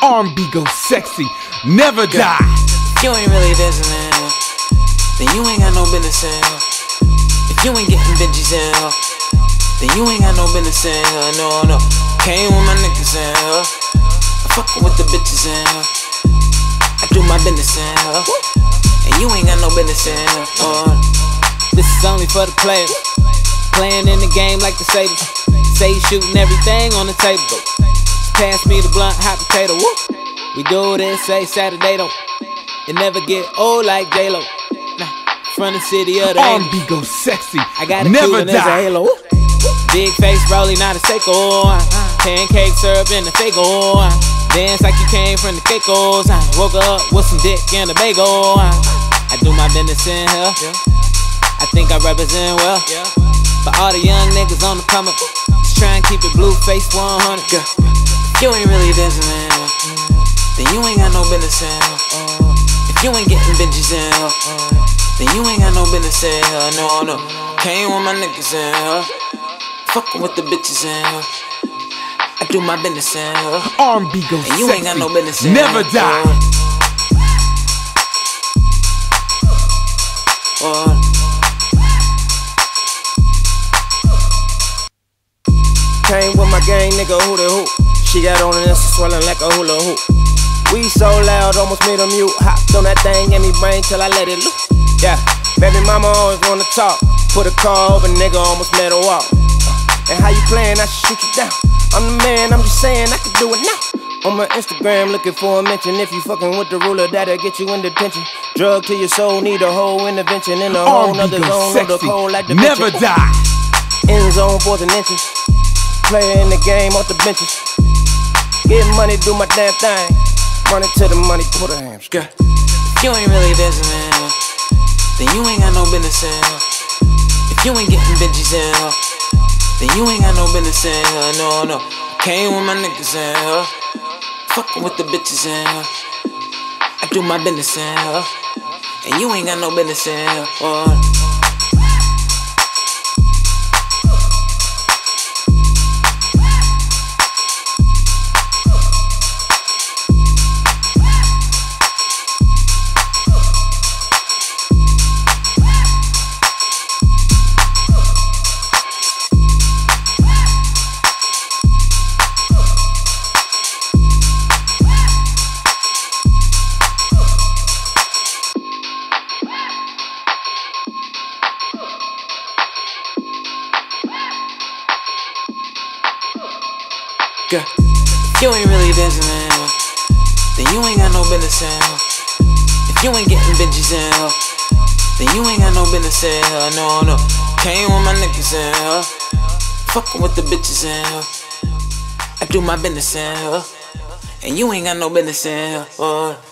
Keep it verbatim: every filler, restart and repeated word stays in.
RNBgoesSEXY, never die. If you ain't really dancing in hell, then you ain't got no business in hell. If you ain't getting bitches in hell, then you ain't got no business in hell. No, no. Came with my niggas in hell, I fuckin' with the bitches in hell. I do my business in hell, and you ain't got no business in hell. Oh. This is only for the players, playing in the game like the Sabres. Say you shooting everything on the table. Pass me the blunt, hot potato. Woo. We do this, say Saturday don't. It never get old like J-Lo. Nah, from the city of the RNBgoesSEXY, I got a never Cuban as a die. halo. Big face rolling, not a Seiko. Pancake syrup in the Fago. Dance like you came from the Caicos. Woke up with some dick and a bagel. I do my business in here. I think I represent well. For all the young niggas on the come up, just try and keep it blue face one hundred. Girl, if you ain't really dancing in hell, then you ain't got no business in hell. If you ain't getting bitches in hell, then you ain't got no business in hell. No, no. Came with my niggas in hell, fucking with the bitches in hell. I do my business in hell, RNBgoesSEXY, and you ain't got no business in never hell. die. Oh. Came with my gang, nigga, who the hoop. She got on and it's swelling like a hula hoop. We so loud, almost made a mute. Hopped on that thing, gave me brain till I let it loose. Yeah, baby mama always wanna talk. Put a car over, nigga, almost let her walk. And how you playing, I should shoot you down. I'm the man, I'm just saying I can do it now. On my Instagram, looking for a mention. If you fucking with the ruler, that'll get you in detention. Drug to your soul, need a whole intervention. In a whole nother zone of the cold like the never die. End zone, fourth and inches. Player in the game off the benches. Get money, do my damn thing. Money to the money, put a hands. Girl, if you ain't really dancing in hell, then you ain't got no business in hell. If you ain't getting bitches in hell, then you ain't got no business in hell. No, no. Came with my niggas in hell, fucking with the bitches in hell. I do my business in hell, and you ain't got no business in hell. Oh. Girl, if you ain't really dancing in hell, then you ain't got no business in hell. If you ain't getting bitches in hell, then you ain't got no business in hell. No, no. Came with my niggas in hell, fucking with the bitches in hell. I do my business in hell, and you ain't got no business in hell. Oh.